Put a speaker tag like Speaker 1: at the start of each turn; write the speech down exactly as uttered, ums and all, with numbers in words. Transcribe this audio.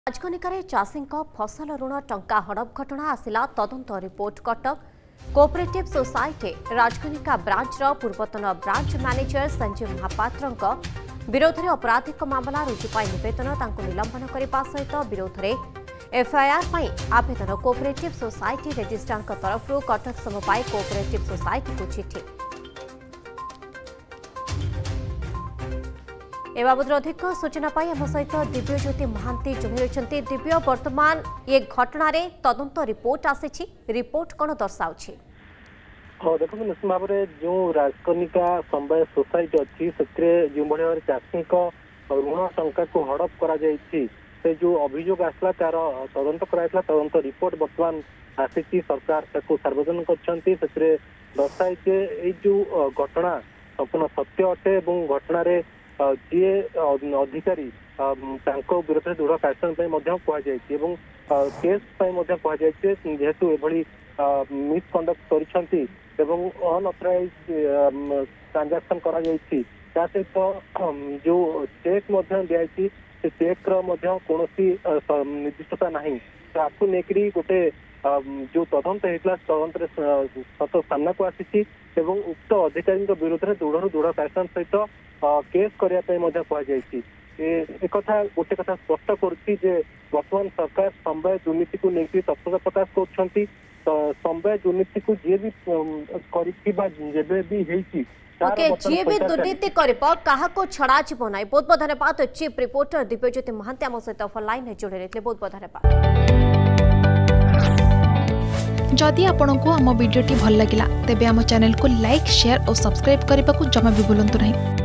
Speaker 1: राजकनिकार चाषी फसल ऋण टंका हड़प घटना आसिला तदंत report Cuttack cooperative society Rajkanika ब्रांचर पूर्वतन ब्रांच मैनेजर संजीव महापात्र विरोध में आपराधिक मामला रुजु नवेदन निलंबन करने सहित विरोध में एफआईआर आवेदन कोऑपरेटिव सोसाइटी रजिस्ट्रार तरफ कटक समवाय कोऑपरेटिव सोसाइटी को चिठी। ए बाबद अधिक सूचना पाई आम सहित दिव्यज्योति महांती जोड़ी रही। दिव्य वर्तमान ये घटना तदंत रिपोर्ट आसी रिपोर्ट कौन दर्शाऊ?
Speaker 2: हाँ देखो निश्चित भाव में जो राजकनिका समवाय सोसाइटी अच्छी से जो भाव चाषी ऋण टंका को हड़प करा से जो अभियोग आसला तार तदंत कराइला तदंत रिपोर्ट वर्तमान आसी सरकार सार्वजनिक करछंती से दर्शाई जे जो घटना संपूर्ण सत्य अटे और घटना जी अधिकारी विरोध में दृढ़ कार्यान्वयन कहुई केस जेहेतु एभली मिसकंडक्ट कर अनअथराइज ट्रांजैक्शन करा सहित जो चेक दिखाई से चेक कौन निर्दिष्टता नहीं आपको लेकर गोटे जो तदंत होता तदंत सत सामना को आसी उक्त अधिकारी विरोध में दृढ़ दृढ़ कार्यान्वयन सहित केस करने एक गोटे कथा स्पष्ट कर वर्तमान सरकार समवाय दुर्नीति को लेकर तत्पर प्रकाश कर समवाय दुर्नीति को जी भी भी
Speaker 1: ओके जी भी दुर्नीति करिपो काहा को छड़ा जीव ना। बहुत बहुत धन्यवाद चीफ रिपोर्टर दिव्यज्योति महांती आम सहित ऑन लाइन में जोड़े रही। बहुत बहुत धन्यवाद।
Speaker 3: जदि आपंक आम भिडी भल लगा तेब आम चैनल को लाइक शेयर और सब्सक्राइब करने को जमा भी भूलु नहीं।